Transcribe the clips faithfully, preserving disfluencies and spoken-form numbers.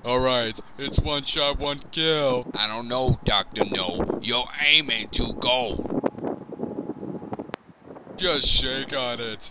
Alright, it's one shot, one kill. I don't know, Doctor No. You're aiming too gold. Just shake on it.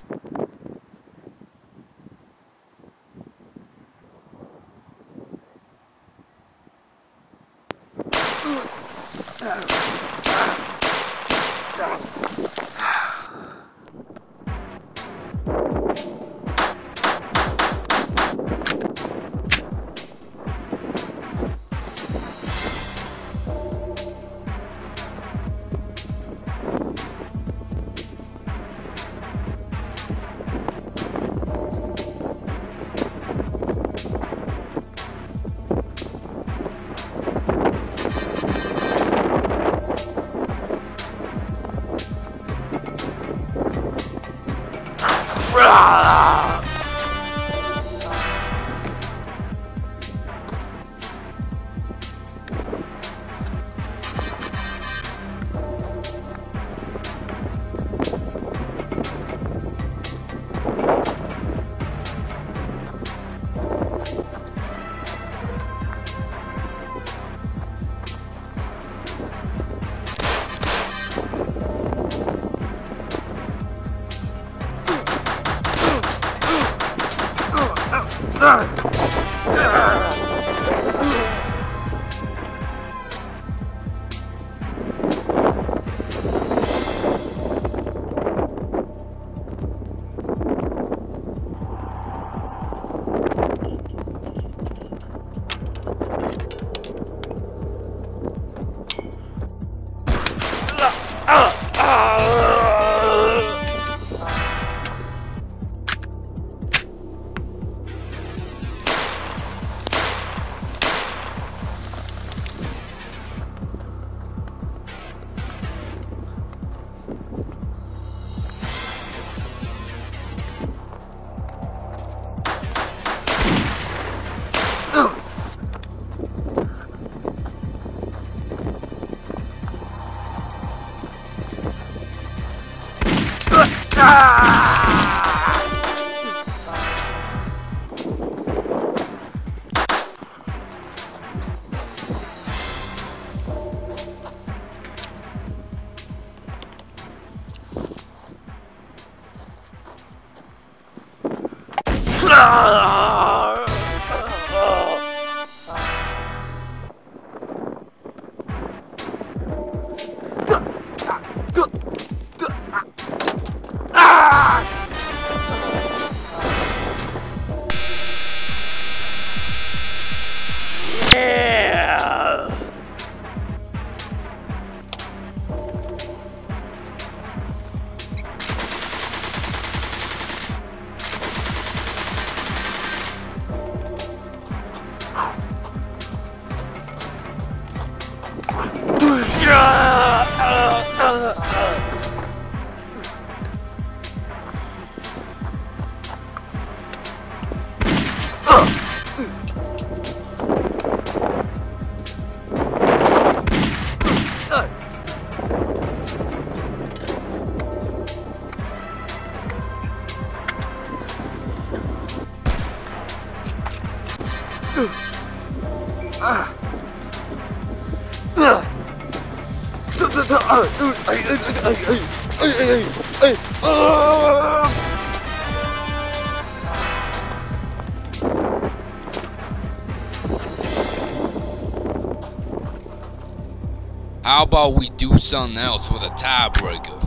How about we do something else for the tiebreaker?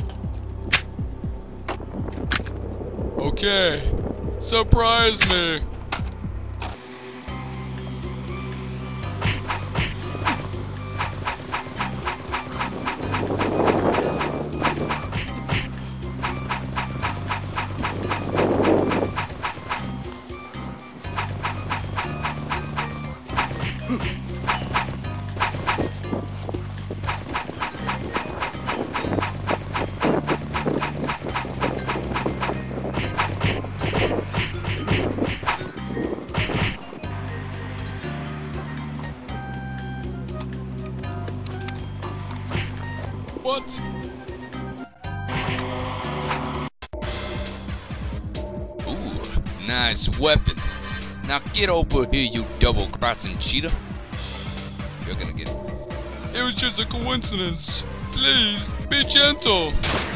Okay, surprise me. What? Ooh, nice weapon. Now get over here, you double-crossing cheater. You're gonna get it. It was just a coincidence. Please, be gentle.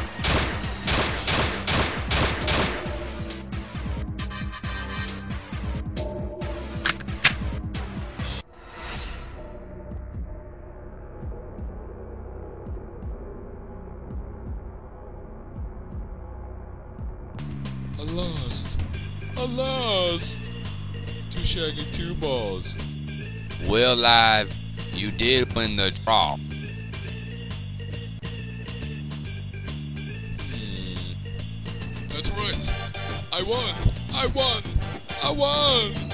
I lost. I lost. Two shaggy two balls. Well, Live, you did win the draw. Hmm. That's right. I won. I won. I won.